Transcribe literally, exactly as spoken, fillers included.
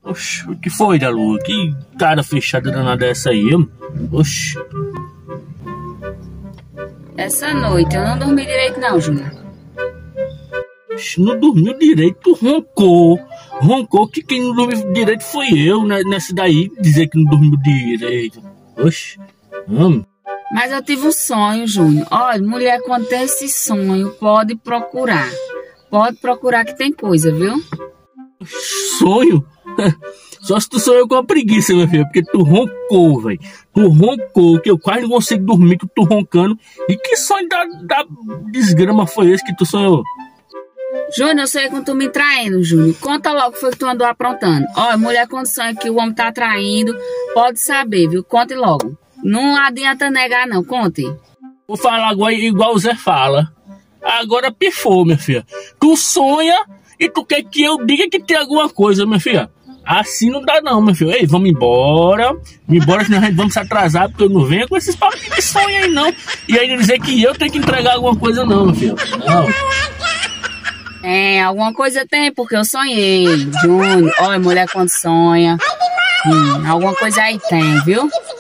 Oxi, o que foi, da Lua? Que cara fechada danada é essa aí? Oxi. Essa noite eu não dormi direito não, Júnior. Oxi, não dormiu direito, roncou. Roncou que quem não dormiu direito foi eu, né? Nessa daí, dizer que não dormiu direito. Oxi. Hum. Mas eu tive um sonho, Júnior. Olha, mulher, quando tem esse sonho, pode procurar. Pode procurar que tem coisa, viu? Sonho? Só se tu sonhou com a preguiça, meu filho, porque tu roncou, velho. Tu roncou, que eu quase não consigo dormir com tu roncando. E que sonho da, da desgrama foi esse que tu sonhou? Júnior, eu sei que tu me traindo, Júnior. Conta logo o que foi que tu andou aprontando. Olha, mulher, quando sonha que o homem tá traindo, pode saber, viu? Conte logo. Não adianta negar, não. Conte. Vou falar agora igual o Zé fala. Agora pifou, minha filha. Tu sonha e tu quer que eu diga que tem alguma coisa, minha filha. Assim não dá não, meu filho. Ei, vamos embora. Vamos embora, senão a gente vamos se atrasar, porque eu não venho com esses papos de sonho aí, não. E aí dizer que eu tenho que entregar alguma coisa, não, meu filho. Não. É, alguma coisa tem, porque eu sonhei, Júnior. Olha, mulher quando sonha. Hum, alguma coisa aí tem, viu?